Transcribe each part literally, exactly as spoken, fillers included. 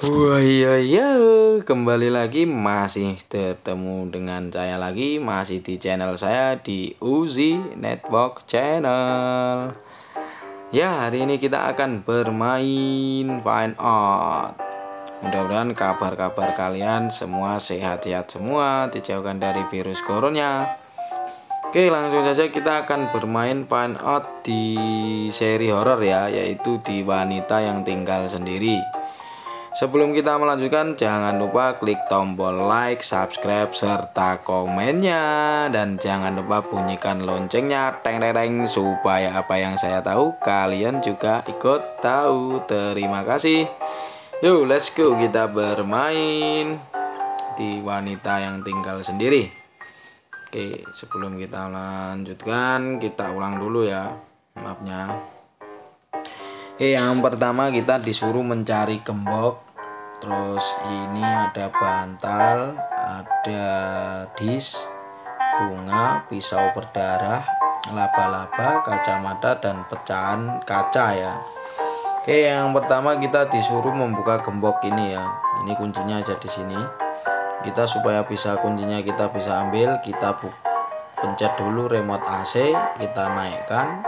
Wah iya iya kembali lagi masih bertemu dengan saya lagi masih di channel saya di Uzi Network Channel. Ya hari ini kita akan bermain Find Out. Mudah-mudahan kabar-kabar kalian semua sehat-sehat semua, dijauhkan dari virus corona. Oke langsung saja kita akan bermain Find Out di seri horor ya, yaitu di Wanita Yang Tinggal Sendiri. Sebelum kita melanjutkan, jangan lupa klik tombol like, subscribe, serta komennya. Dan jangan lupa bunyikan loncengnya, teng teng teng, supaya apa yang saya tahu, kalian juga ikut tahu. Terima kasih. Yuk, let's go, kita bermain di Wanita Yang Tinggal Sendiri. Oke, sebelum kita lanjutkan, kita ulang dulu ya mapnya. Oke, yang pertama kita disuruh mencari gembok. Terus ini ada bantal, ada dis, bunga, pisau berdarah, laba-laba, kacamata, dan pecahan kaca ya. Oke, yang pertama kita disuruh membuka gembok ini ya. Ini kuncinya ada di sini. Kita supaya bisa kuncinya kita bisa ambil, kita pencet dulu remote A C, kita naikkan.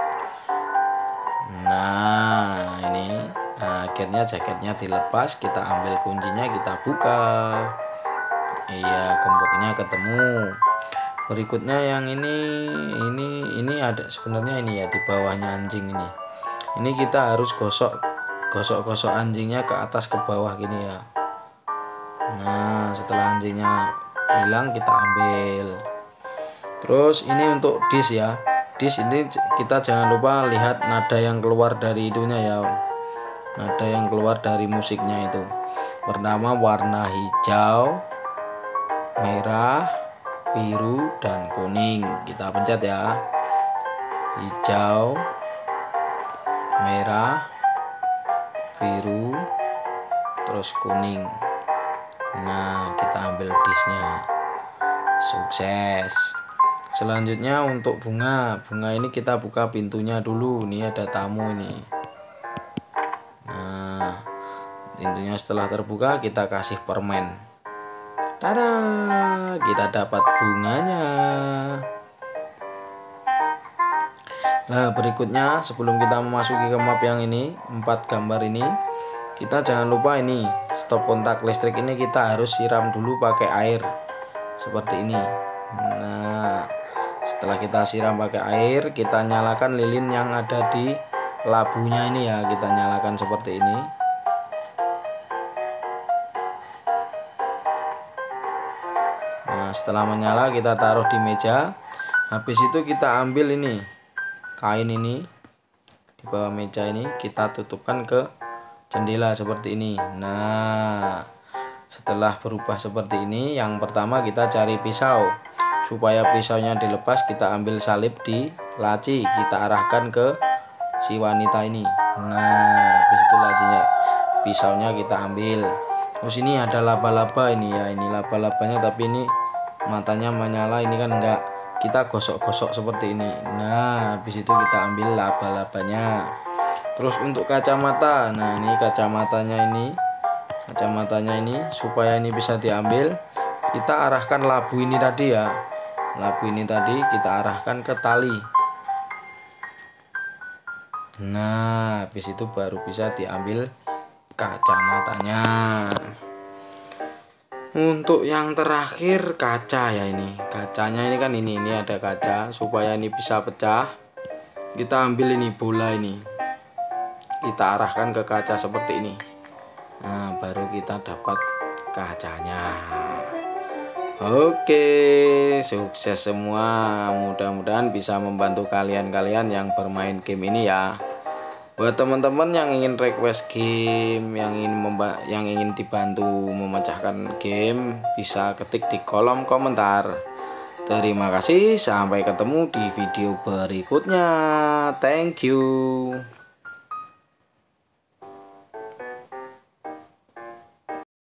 Nah ini nah, akhirnya jaketnya dilepas, kita ambil kuncinya, kita buka. Iya, gemboknya ketemu. Berikutnya yang ini ini ini ada sebenarnya ini ya di bawahnya anjing ini. Ini kita harus gosok gosok-gosok anjingnya ke atas ke bawah gini ya. Nah setelah anjingnya hilang kita ambil. Terus ini untuk dis ya. Dis ini kita jangan lupa lihat nada yang keluar dari itunya ya. Nada yang keluar dari musiknya itu. Pertama warna hijau, merah, biru, dan kuning. Kita pencet ya. Hijau, merah, biru, terus kuning. Nah kita ambil disnya. Sukses. Selanjutnya untuk bunga. Bunga ini kita buka pintunya dulu. Ini ada tamu ini. Nah pintunya setelah terbuka kita kasih permen. Tada, kita dapat bunganya. Nah berikutnya sebelum kita memasuki ke map yang ini, empat gambar ini, kita jangan lupa ini stop kontak listrik ini kita harus siram dulu pakai air seperti ini. Nah setelah kita siram pakai air, kita nyalakan lilin yang ada di labunya ini ya, kita nyalakan seperti ini. Nah setelah menyala kita taruh di meja. Habis itu kita ambil ini kain ini di bawah meja ini, kita tutupkan ke jendela seperti ini. Nah setelah berubah seperti ini, yang pertama kita cari pisau. Supaya pisaunya dilepas, kita ambil salib di laci, kita arahkan ke si wanita ini. Nah habis itu lacinya, pisaunya kita ambil. Terus ini ada laba-laba ini ya, ini laba-labanya tapi ini matanya menyala, ini kan enggak. Kita gosok-gosok seperti ini. Nah habis itu kita ambil laba-labanya. Terus untuk kacamata, nah ini kacamatanya ini, kacamatanya ini supaya ini bisa diambil, kita arahkan labu ini tadi ya. Labu ini tadi kita arahkan ke tali. Nah habis itu baru bisa diambil kacamatanya. Untuk yang terakhir kaca ya, ini kacanya ini kan ini ini ada kaca, supaya ini bisa pecah kita ambil ini bola ini, kita arahkan ke kaca seperti ini. Nah baru kita dapat kacanya. Oke, sukses semua. Mudah-mudahan bisa membantu kalian-kalian yang bermain game ini ya. Buat teman-teman yang ingin request game, yang ingin memba yang ingin dibantu memecahkan game, bisa ketik di kolom komentar. Terima kasih, sampai ketemu di video berikutnya. Thank you.